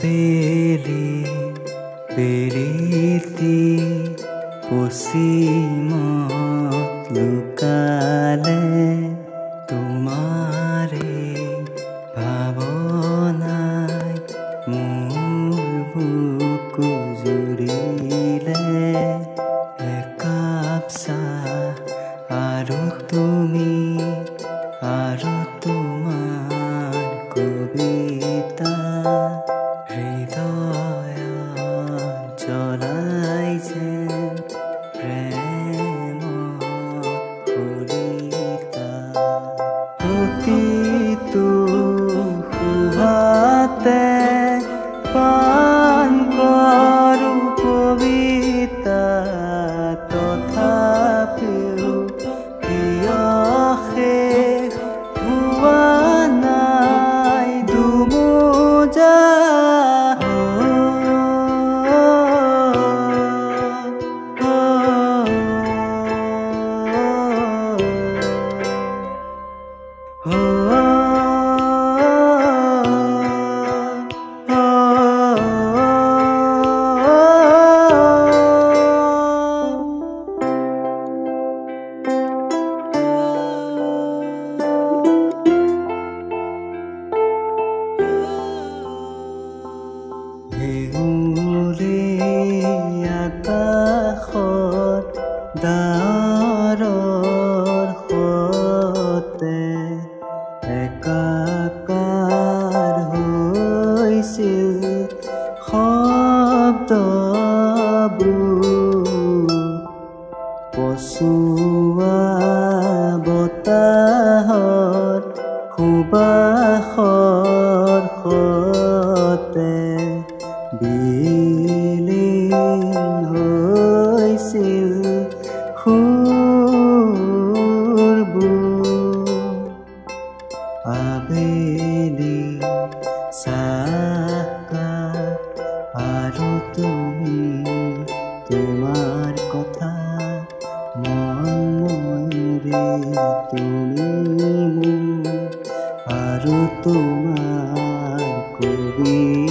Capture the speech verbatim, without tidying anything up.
আবেলি বেলিতি পশ্চিমত লুকালে তোমাৰে ভাৱনাই মোৰ বুকু জুৰিলে। একাপ চাহ আৰু তুমি আৰু তোমাৰ কবিতা হৃদয় জ্বলাই যেন প্ৰেমৰ কলিতা। প্ৰতিটো সুহাতে পান কৰোঁ কবিতা, তথাপিও কিয় শেষ হোৱা নাই দুমোজা। আকাশত ডাৱৰৰ সতে একাকাৰ হৈছিল শব্দবোৰ। পচোৱা বতাহত সুবাসৰ সতে বিলীন হৈছিল সুৰবোৰ। আবেলি চাহকাপ আৰু তুমি তোমাৰ কথা মন ময়ূৰে তুমি মোৰ আৰু তোমাৰ কবি।